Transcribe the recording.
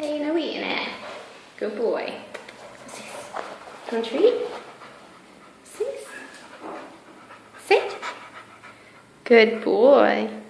Hey, no eating it. Good boy. Do you want a treat? Sit. Sit. Good boy.